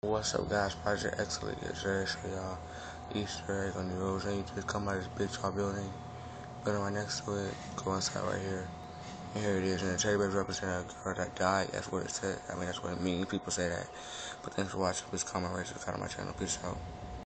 What's up, guys? Project Excellent is ready to show y'all Easter egg on the Erosion. You just come out of this big tall building right next to it, go inside right here. And here it is. And the teddy bears represent a girl that died. That's what it said. I mean, that's what it means. People say that. But thanks for watching. Please comment, rate, subscribe to my channel. Peace out.